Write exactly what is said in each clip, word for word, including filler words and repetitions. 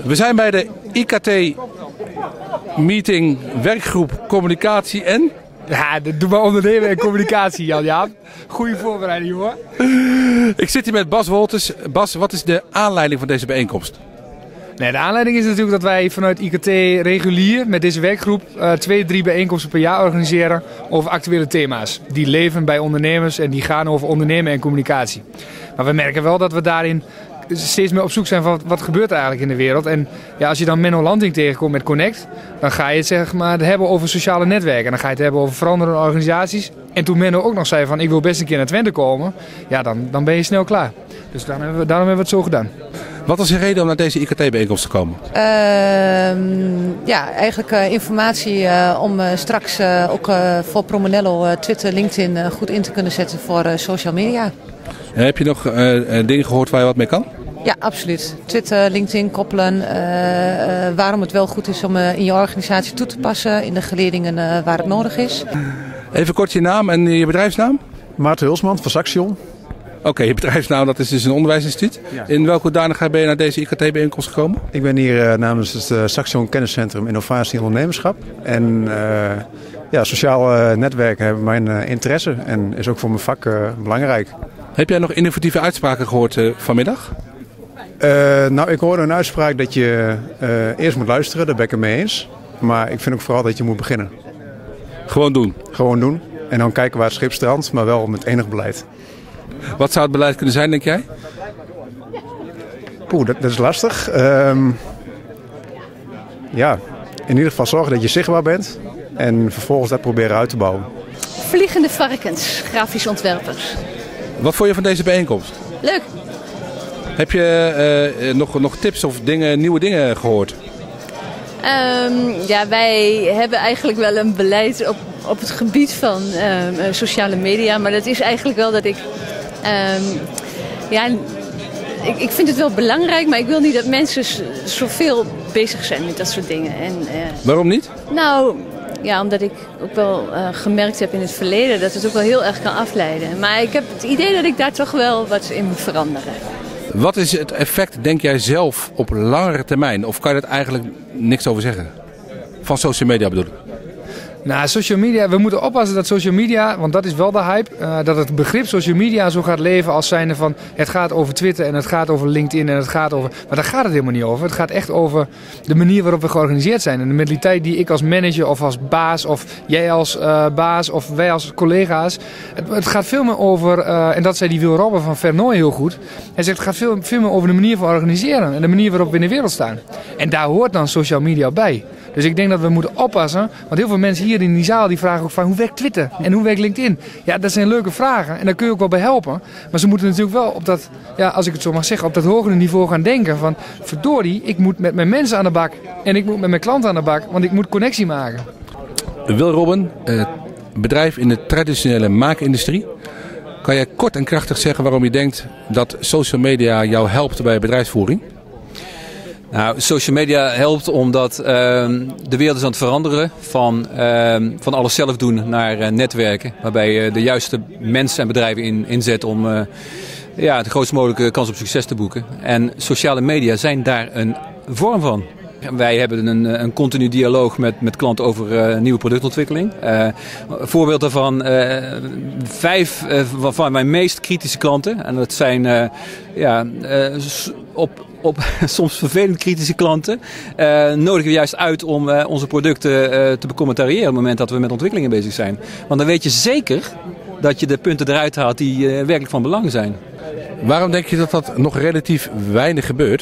We zijn bij de I K T-meeting werkgroep communicatie en... Ja, doe maar ondernemen en communicatie, Jan-Jaap. Goeie voorbereiding, hoor. Ik zit hier met Bas Wolters. Bas, wat is de aanleiding van deze bijeenkomst? Nee, de aanleiding is natuurlijk dat wij vanuit I K T regulier met deze werkgroep uh, twee, drie bijeenkomsten per jaar organiseren over actuele thema's. Die leven bij ondernemers en die gaan over ondernemen en communicatie. Maar we merken wel dat we daarin steeds meer op zoek zijn van wat, wat gebeurt er eigenlijk in de wereld. En ja, als je dan Menno Lanting tegenkomt met Connect, dan ga je het zeg maar hebben over sociale netwerken. En dan ga je het hebben over veranderende organisaties. En toen Menno ook nog zei van ik wil best een keer naar Twente komen, ja, dan, dan ben je snel klaar. Dus daarom hebben, we, daarom hebben we het zo gedaan. Wat was de reden om naar deze I K T-bijeenkomst te komen? Uh, ja, eigenlijk uh, informatie uh, om uh, straks uh, ook uh, voor Promonello, uh, Twitter, LinkedIn uh, goed in te kunnen zetten voor uh, social media. En heb je nog uh, dingen gehoord waar je wat mee kan? Ja, absoluut. Twitter, LinkedIn koppelen. Uh, uh, waarom het wel goed is om uh, in je organisatie toe te passen. In de geledingen uh, waar het nodig is. Even kort je naam en je bedrijfsnaam? Maarten Hulsman van Saxion. Oké, okay, je bedrijfsnaam, dat is dus een onderwijsinstituut. Ja. In welke hoedanigheid ben je naar deze I K T-bijeenkomst gekomen? Ik ben hier uh, namens het uh, Saxion Kenniscentrum Innovatie en Ondernemerschap. En uh, ja, sociaal uh, netwerken hebben mijn uh, interesse en is ook voor mijn vak uh, belangrijk. Heb jij nog innovatieve uitspraken gehoord uh, vanmiddag? Uh, nou, ik hoorde een uitspraak dat je uh, eerst moet luisteren, daar ben ik het mee eens. Maar ik vind ook vooral dat je moet beginnen. Gewoon doen? Gewoon doen. En dan kijken waar het schip strandt, maar wel met enig beleid. Wat zou het beleid kunnen zijn, denk jij? Poeh, dat, dat is lastig. Um, ja, in ieder geval zorgen dat je zichtbaar bent. En vervolgens dat proberen uit te bouwen. Vliegende varkens, grafisch ontwerpers. Wat vond je van deze bijeenkomst? Leuk. Heb je uh, nog, nog tips of dingen, nieuwe dingen gehoord? Um, ja, wij hebben eigenlijk wel een beleid op, op het gebied van um, sociale media. Maar dat is eigenlijk wel dat ik... Um, ja, ik, ik vind het wel belangrijk, maar ik wil niet dat mensen zoveel bezig zijn met dat soort dingen. En, uh, Waarom niet? Nou, ja, omdat ik ook wel uh, gemerkt heb in het verleden dat het ook wel heel erg kan afleiden. Maar ik heb het idee dat ik daar toch wel wat in moet veranderen. Wat is het effect, denk jij zelf, op langere termijn? Of kan je er eigenlijk niks over zeggen? Van social media bedoel ik. Nou, social media, we moeten oppassen dat social media, want dat is wel de hype, uh, dat het begrip social media zo gaat leven als zijnde van het gaat over Twitter en het gaat over LinkedIn en het gaat over... Maar daar gaat het helemaal niet over. Het gaat echt over de manier waarop we georganiseerd zijn. En de mentaliteit die ik als manager of als baas of jij als uh, baas of wij als collega's... Het, het gaat veel meer over, uh, en dat zei die Wil Robben van Vernooy heel goed, hij zegt het gaat veel, veel meer over de manier van organiseren en de manier waarop we in de wereld staan. En daar hoort dan social media bij. Dus ik denk dat we moeten oppassen, want heel veel mensen hier in die zaal die vragen ook van hoe werkt Twitter en hoe werkt LinkedIn? Ja, dat zijn leuke vragen en daar kun je ook wel bij helpen. Maar ze moeten natuurlijk wel op dat, ja, als ik het zo mag zeggen, op dat hogere niveau gaan denken van verdorie, ik moet met mijn mensen aan de bak en ik moet met mijn klanten aan de bak, want ik moet connectie maken. Wil Robben, uh, bedrijf in de traditionele maakindustrie. Kan jij kort en krachtig zeggen waarom je denkt dat social media jou helpt bij bedrijfsvoering? Nou, social media helpt omdat uh, de wereld is aan het veranderen van, uh, van alles zelf doen naar uh, netwerken. Waarbij je uh, de juiste mensen en bedrijven in, inzet om uh, ja, de grootst mogelijke kans op succes te boeken. En sociale media zijn daar een vorm van. Wij hebben een, een continu dialoog met, met klanten over uh, nieuwe productontwikkeling. Uh, een voorbeeld daarvan, uh, vijf uh, van mijn meest kritische klanten, en dat zijn uh, ja, uh, op, op soms vervelend kritische klanten, uh, nodigen we juist uit om uh, onze producten uh, te becommentariëren op het moment dat we met ontwikkelingen bezig zijn. Want dan weet je zeker dat je de punten eruit haalt die uh, werkelijk van belang zijn. Waarom denk je dat dat nog relatief weinig gebeurt?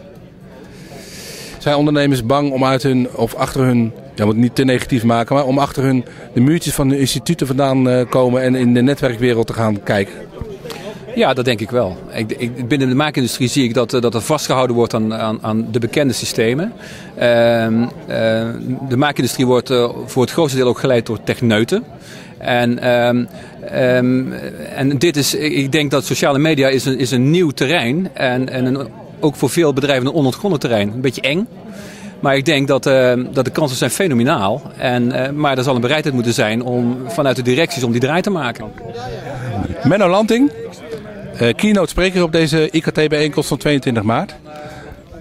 Zijn ondernemers bang om uit hun, of achter hun, ja, moet het niet te negatief maken, maar om achter hun de muurtjes van de instituten vandaan uh, komen en in de netwerkwereld te gaan kijken? Ja, dat denk ik wel. Ik, ik, binnen de maakindustrie zie ik dat, dat er vastgehouden wordt aan, aan, aan de bekende systemen. Uh, uh, de maakindustrie wordt uh, voor het grootste deel ook geleid door techneuten. En, um, um, en dit is, ik denk dat sociale media is een, is een nieuw terrein en, en een, ook voor veel bedrijven een onontgonnen terrein. Een beetje eng. Maar ik denk dat, uh, dat de kansen zijn fenomenaal. En, uh, maar er zal een bereidheid moeten zijn om vanuit de directies om die draai te maken. Menno Lanting, uh, keynote spreker op deze I K T-bijeenkomst van tweeëntwintig maart.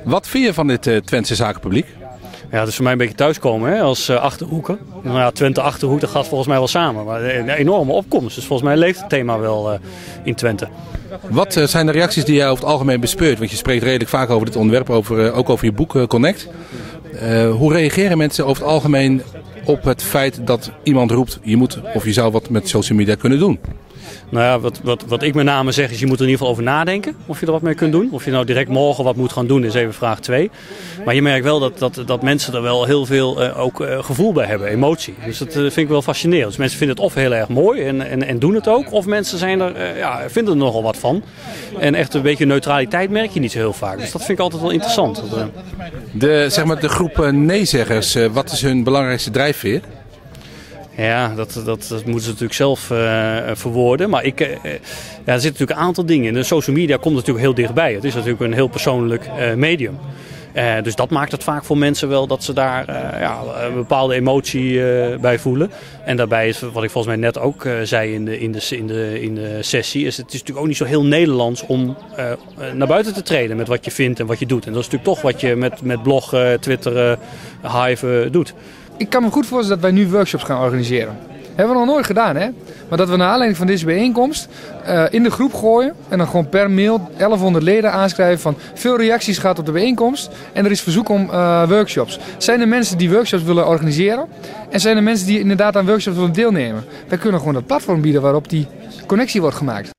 Wat vind je van dit uh, Twentse zakenpubliek? Ja, dat is voor mij een beetje thuiskomen hè, als uh, Achterhoeker. Nou ja, Twente Achterhoek, dat gaat volgens mij wel samen. Maar een enorme opkomst. Dus volgens mij leeft het thema wel uh, in Twente. Wat uh, zijn de reacties die jij over het algemeen bespeurt? Want je spreekt redelijk vaak over dit onderwerp, over, uh, ook over je boek uh, Connect. Uh, hoe reageren mensen over het algemeen op het feit dat iemand roept, je moet of je zou wat met social media kunnen doen? Nou ja, wat, wat, wat ik met name zeg is, je moet er in ieder geval over nadenken of je er wat mee kunt doen. Of je nou direct morgen wat moet gaan doen, is even vraag twee. Maar je merkt wel dat, dat, dat mensen er wel heel veel uh, ook uh, gevoel bij hebben, emotie. Dus dat uh, vind ik wel fascinerend. Dus mensen vinden het of heel erg mooi en, en, en doen het ook. Of mensen zijn er, uh, ja, vinden er nogal wat van. En echt een beetje neutraliteit merk je niet zo heel vaak. Dus dat vind ik altijd wel interessant. Dat, uh... de, zeg maar de groep uh, nee-zeggers, uh, wat is hun belangrijkste drijfveer? Ja, dat, dat, dat moeten ze natuurlijk zelf uh, verwoorden. Maar ik, uh, ja, er zitten natuurlijk een aantal dingen in. De social media komt natuurlijk heel dichtbij. Het is natuurlijk een heel persoonlijk uh, medium. Uh, dus dat maakt het vaak voor mensen wel dat ze daar uh, ja, een bepaalde emotie uh, bij voelen. En daarbij is, wat ik volgens mij net ook uh, zei in de, in, de, in, de, in de sessie, is het is natuurlijk ook niet zo heel Nederlands om uh, naar buiten te treden met wat je vindt en wat je doet. En dat is natuurlijk toch wat je met, met bloggen, twitteren, hiven doet. Ik kan me goed voorstellen dat wij nu workshops gaan organiseren. Hebben we nog nooit gedaan, hè? Maar dat we naar aanleiding van deze bijeenkomst uh, in de groep gooien en dan gewoon per mail elfhonderd leden aanschrijven van veel reacties gaat op de bijeenkomst en er is verzoek om uh, workshops. Zijn er mensen die workshops willen organiseren en zijn er mensen die inderdaad aan workshops willen deelnemen? Wij kunnen gewoon een platform bieden waarop die connectie wordt gemaakt.